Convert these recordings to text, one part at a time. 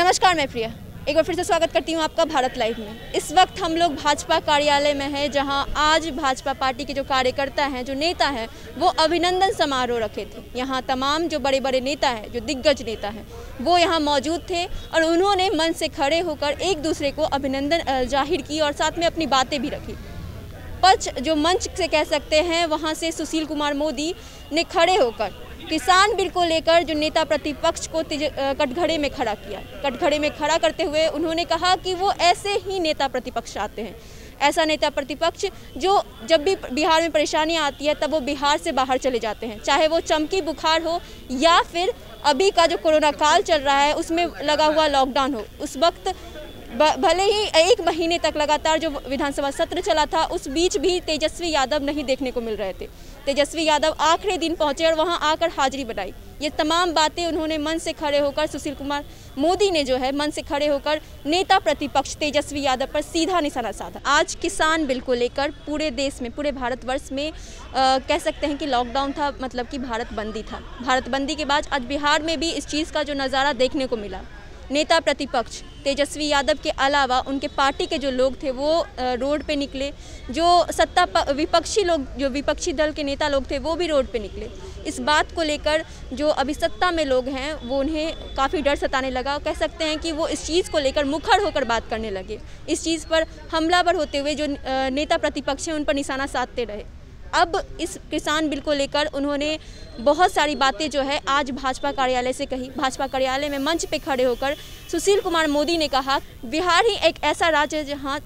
नमस्कार, मैं प्रिया एक बार फिर से स्वागत करती हूँ आपका भारत लाइव में। इस वक्त हम लोग भाजपा कार्यालय में हैं, जहां आज भाजपा पार्टी के जो कार्यकर्ता हैं, जो नेता हैं, वो अभिनंदन समारोह रखे थे। यहां तमाम जो बड़े बड़े नेता हैं, जो दिग्गज नेता हैं, वो यहां मौजूद थे और उन्होंने मन से खड़े होकर एक दूसरे को अभिनंदन जाहिर की और साथ में अपनी बातें भी रखी। पक्ष जो मंच से कह सकते हैं, वहाँ से सुशील कुमार मोदी ने खड़े होकर किसान बिल को लेकर जो नेता प्रतिपक्ष को कटघरे में खड़ा किया। कटघरे में खड़ा करते हुए उन्होंने कहा कि वो ऐसे ही नेता प्रतिपक्ष आते हैं, ऐसा नेता प्रतिपक्ष जो जब भी बिहार में परेशानियां आती है तब वो बिहार से बाहर चले जाते हैं, चाहे वो चमकी बुखार हो या फिर अभी का जो कोरोना काल चल रहा है उसमें लगा हुआ लॉकडाउन हो। उस वक्त भले ही 1 महीने तक लगातार जो विधानसभा सत्र चला था, उस बीच भी तेजस्वी यादव नहीं देखने को मिल रहे थे। तेजस्वी यादव आखिरी दिन पहुंचे और वहां आकर हाजिरी बनाई। ये तमाम बातें उन्होंने मन से खड़े होकर, सुशील कुमार मोदी ने जो है मन से खड़े होकर नेता प्रतिपक्ष तेजस्वी यादव पर सीधा निशाना साधा। आज किसान बिल को लेकर पूरे देश में, पूरे भारतवर्ष में कह सकते हैं कि लॉकडाउन था, मतलब कि भारत बंदी था। भारत बंदी के बाद आज बिहार में भी इस चीज़ का जो नज़ारा देखने को मिला, नेता प्रतिपक्ष तेजस्वी यादव के अलावा उनके पार्टी के जो लोग थे वो रोड पे निकले। जो विपक्षी लोग, जो विपक्षी दल के नेता लोग थे, वो भी रोड पे निकले। इस बात को लेकर जो अभी सत्ता में लोग हैं वो उन्हें काफ़ी डर सताने लगा। कह सकते हैं कि वो इस चीज़ को लेकर मुखर होकर बात करने लगे। इस चीज़ पर हमलावर होते हुए जो नेता प्रतिपक्ष हैं उन पर निशाना साधते रहे। अब इस किसान बिल को लेकर उन्होंने बहुत सारी बातें जो है आज भाजपा कार्यालय से कही। भाजपा कार्यालय में मंच पे खड़े होकर सुशील कुमार मोदी ने कहा, बिहार ही एक ऐसा राज्य है जहां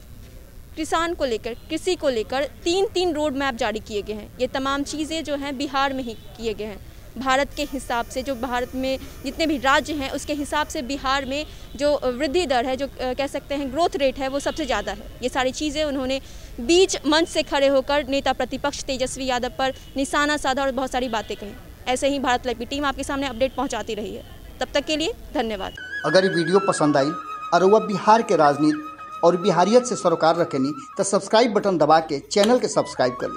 किसान को लेकर, कृषि को लेकर 3 रोड मैप जारी किए गए हैं। ये तमाम चीज़ें जो हैं बिहार में ही किए गए हैं। भारत के हिसाब से, जो भारत में जितने भी राज्य हैं उसके हिसाब से बिहार में जो वृद्धि दर है, जो कह सकते हैं ग्रोथ रेट है, वो सबसे ज़्यादा है। ये सारी चीज़ें उन्होंने बीच मंच से खड़े होकर नेता प्रतिपक्ष तेजस्वी यादव पर निशाना साधा और बहुत सारी बातें कही। ऐसे ही भारत लाइव की टीम आपके सामने अपडेट पहुंचाती रही है। तब तक के लिए धन्यवाद। अगर ये वीडियो पसंद आई और वह बिहार के राजनीति और बिहारियत से सरोकार रखेनी तो सब्सक्राइब बटन दबा के चैनल के सब्सक्राइब कर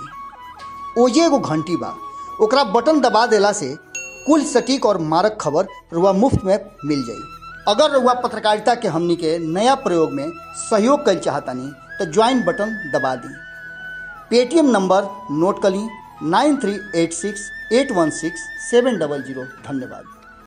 ली। ओजे एगो घंटी बा, ओकरा बटन दबा देला से कुल सटीक और मारक खबर रुआ मुफ्त में मिल जाई। अगर रुआ पत्रकारिता के हमनी के नया प्रयोग में सहयोग कर चाहतानी तो ज्वाइन बटन दबा दी। पेटीएम नंबर नोट कर ली 9386816700। धन्यवाद।